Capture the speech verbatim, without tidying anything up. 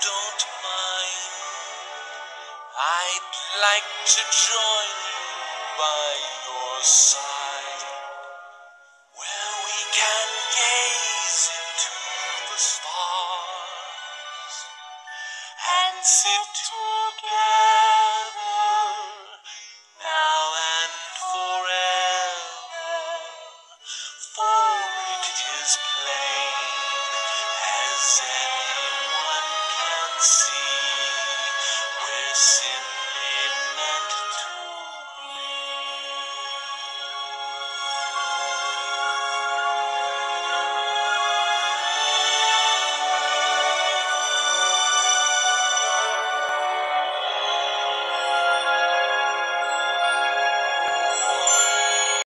don't mind, I'd like to join you by your side, where we can gaze into the stars and sit together